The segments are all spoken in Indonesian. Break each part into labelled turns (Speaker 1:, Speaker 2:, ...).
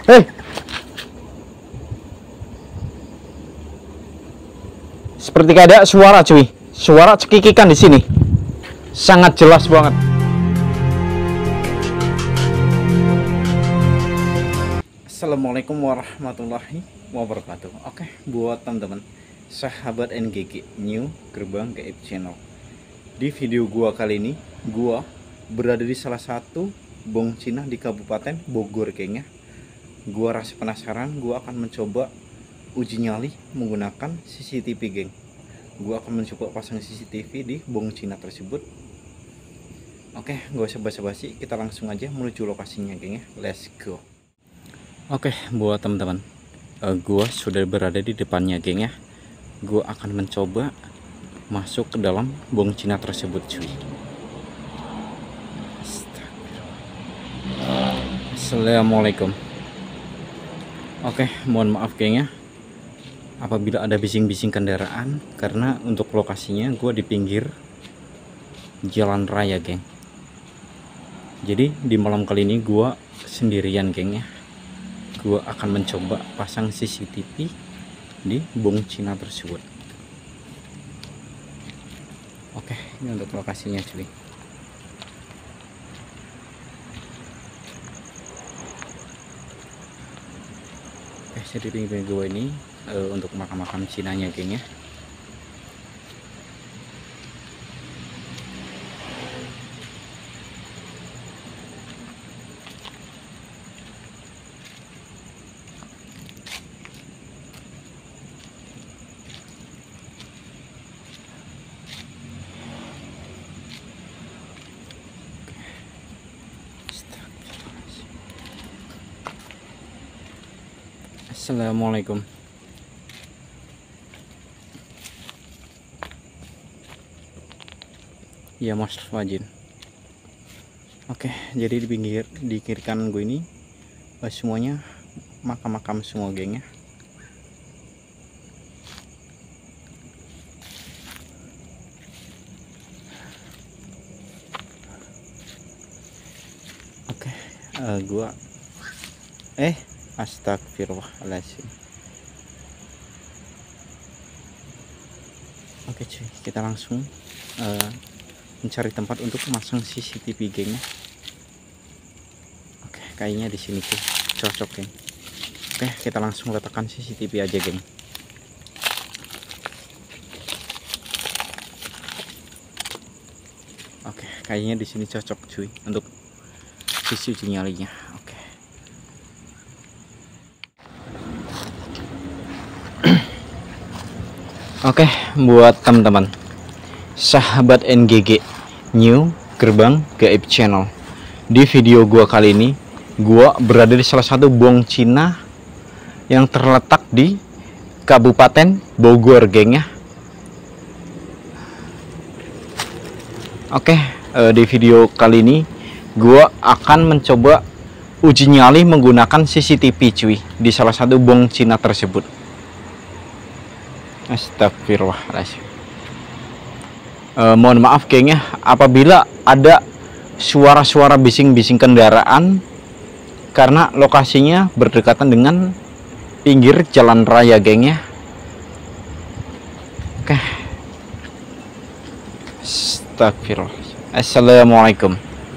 Speaker 1: Hei, seperti ada suara cuy, suara cekikikan di sini, sangat jelas banget. Assalamualaikum warahmatullahi wabarakatuh. Oke, buat teman-teman sahabat NGG New Gerbang Gaib Channel. Di video gua kali ini, gua berada di salah satu bong Cina di Kabupaten Bogor, gengnya. Gua rasa penasaran, gua akan mencoba uji nyali menggunakan CCTV, geng. Gua akan mencoba pasang CCTV di bong Cina tersebut. Oke, gak usah basa-basi, kita langsung aja menuju lokasinya, geng ya. Let's go. Oke, buat teman-teman, gua sudah berada di depannya, geng ya. Gua akan mencoba masuk ke dalam bong Cina tersebut, cuy. Assalamualaikum. Oke, mohon maaf geng ya apabila ada bising-bising kendaraan, karena untuk lokasinya gue di pinggir jalan raya, geng. Jadi di malam kali ini gue sendirian, geng ya. Gue akan mencoba pasang CCTV di bong Cina tersebut. Oke, ini untuk lokasinya, cuy. Jadi pinggir gue ini untuk makam-makam Cinanya, geng ya. Assalamualaikum. Ya, Mas Fajin. Oke, jadi di kiri kanan gue ini semuanya makam-makam semua, geng ya. Oke, gua astagfirullahaladzim. Oke cuy, kita langsung mencari tempat untuk memasang CCTV, geng. Oke, kayaknya di sini tuh cocok, geng. Oke, kita langsung letakkan CCTV aja, geng. Oke, kayaknya di sini cocok cuy untuk sisi uji nyalinya. Oke, buat teman-teman sahabat NGG New Gerbang Gaib Channel, di video gua kali ini gua berada di salah satu bong Cina yang terletak di Kabupaten Bogor, geng ya. Oke, di video kali ini gua akan mencoba uji nyali menggunakan CCTV, cuy, di salah satu bong Cina tersebut. Astagfirullahaladzim. Mohon maaf, geng ya apabila ada suara-suara bising-bising kendaraan, karena lokasinya berdekatan dengan pinggir jalan raya, geng ya. Oke. Astagfirullah. Assalamualaikum.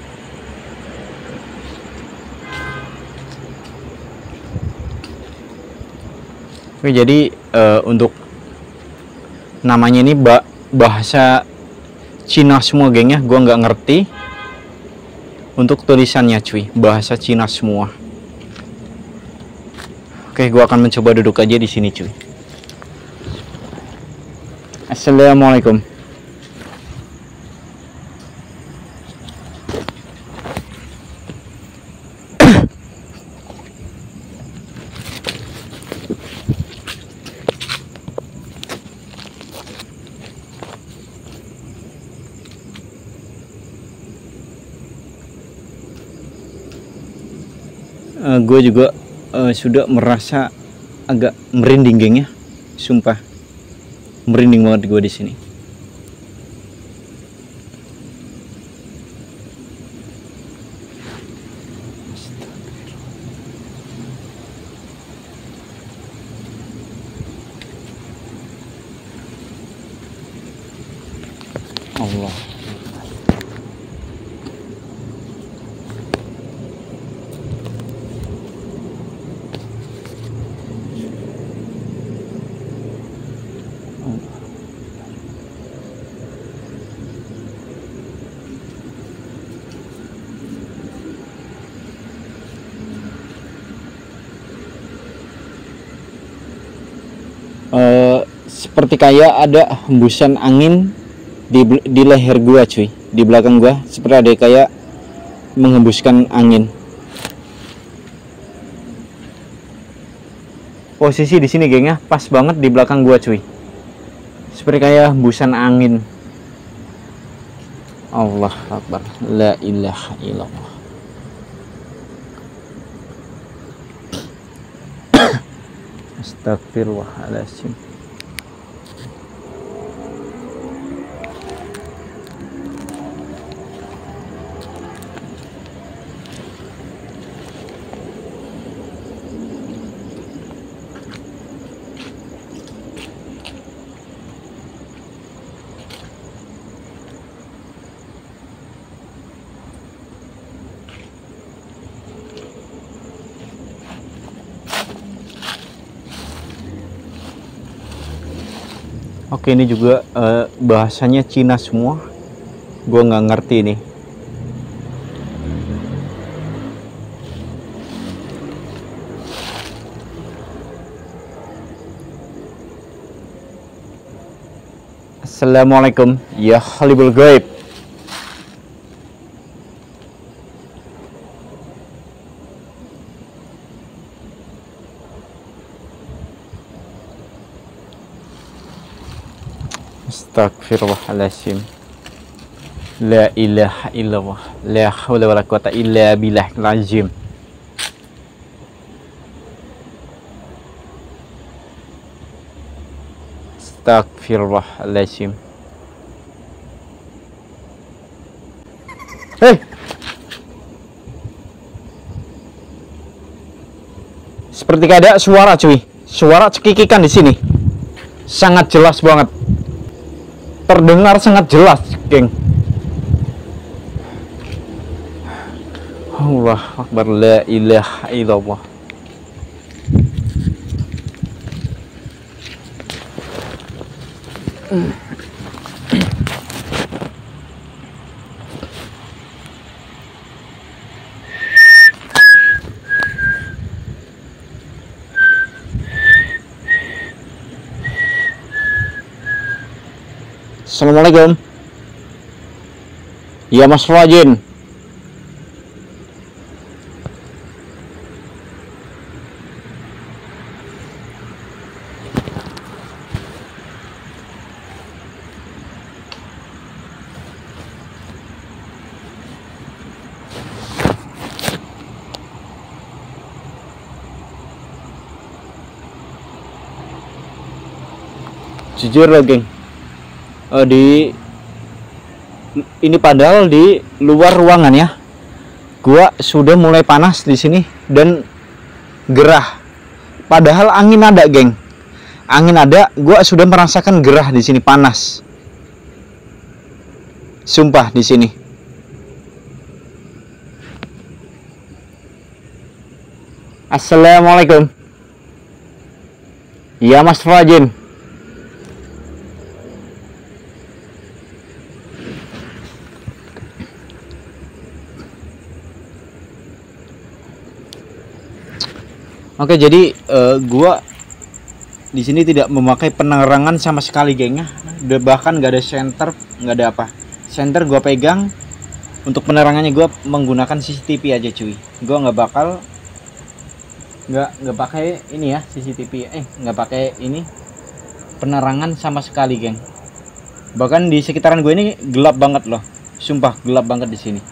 Speaker 1: Oke, jadi untuk namanya ini bahasa Cina semua, geng ya. Gua nggak ngerti untuk tulisannya, cuy, bahasa Cina semua. Oke, gua akan mencoba duduk aja di sini, cuy. Assalamualaikum. Gue juga sudah merasa agak merinding, geng ya. Sumpah merinding banget gue di sini. Allah. Seperti kayak ada hembusan angin di leher gua cuy, di belakang gua seperti ada kayak menghembuskan angin. Posisi di sini gengnya pas banget di belakang gua cuy, seperti kayak hembusan angin. Allah Akbar, la ilaha illallah. Astagfirullahaladzim. Oke, ini juga bahasanya Cina semua. Gua nggak ngerti nih. Assalamualaikum ya Halibul Gaib. Astagfirullahaladzim. La ilaha illallah. La hawla wa la quwata illa billahil azim. Astagfirullahaladzim. Hei, seperti ada suara cuy, suara cekikikan di sini. Sangat jelas banget. Terdengar sangat jelas, geng. Allah Akbar, la ilaha illallah. Assalamualaikum. Ya Mas Rajin. Jujur loh geng, ini padahal di luar ruangan ya, gua sudah mulai panas di sini dan gerah. Padahal angin ada geng, angin ada, gua sudah merasakan gerah di sini, panas. Sumpah di sini. Assalamualaikum. Ya Mas Rajin. Oke, jadi gua di sini tidak memakai penerangan sama sekali, gengnya. Bahkan nggak ada senter, nggak ada apa. Senter gua pegang, untuk penerangannya gua menggunakan CCTV aja, cuy. Gua nggak bakal nggak pakai ini ya, CCTV. Nggak pakai ini penerangan sama sekali, geng. Bahkan di sekitaran gue ini gelap banget loh. Sumpah gelap banget di sini.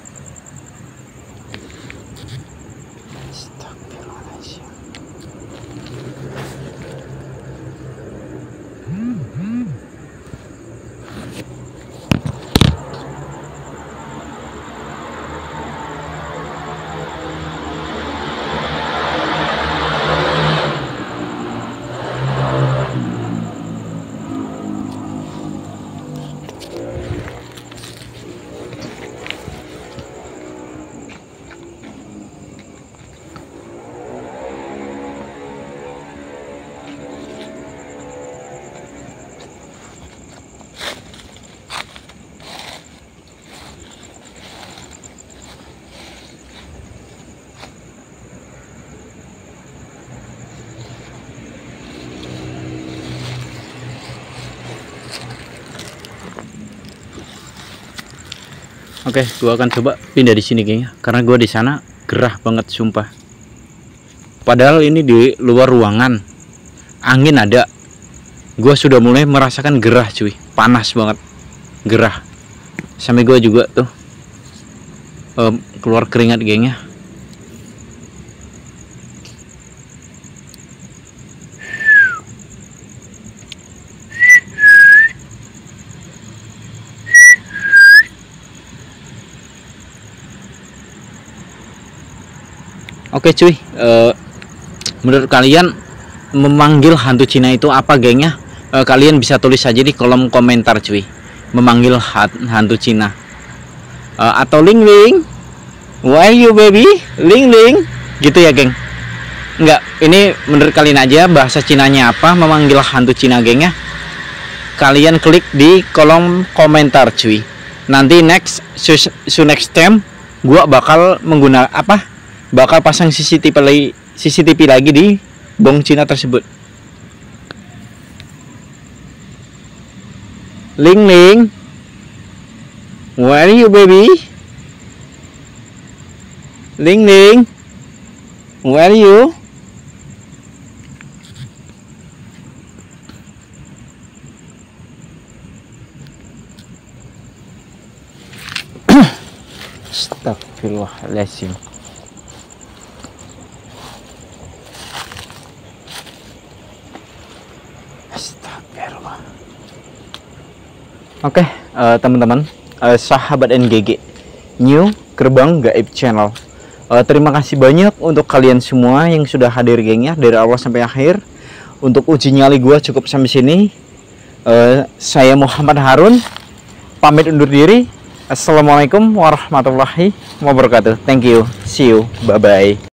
Speaker 1: Oke, gua akan coba pindah di sini kayaknya, karena gua di sana gerah banget sumpah. Padahal ini di luar ruangan, angin ada, gua sudah mulai merasakan gerah cuy, panas banget, gerah. Sampai gua juga tuh keluar keringat gengnya. Oke cuy, menurut kalian memanggil hantu Cina itu apa gengnya? Kalian bisa tulis saja di kolom komentar cuy. Memanggil hantu Cina atau Ling Ling, where are you baby, Ling Ling, gitu ya geng? Enggak, ini menurut kalian aja bahasa Cinanya apa memanggil hantu Cina gengnya? Kalian klik di kolom komentar cuy. Nanti next time gua bakal menggunakan apa? Bakal pasang CCTV lagi di bong Cina tersebut. Ling Ling, where are you baby? Ling Ling, where are you? Astagfirullahaladzim. Oke, teman-teman, sahabat NGG New Gerbang Gaib Channel, terima kasih banyak untuk kalian semua yang sudah hadir gengnya dari awal sampai akhir. Untuk uji nyali gua cukup sampai sini. Saya Muhammad Harun pamit undur diri. Assalamualaikum warahmatullahi wabarakatuh. Thank you, see you, bye bye.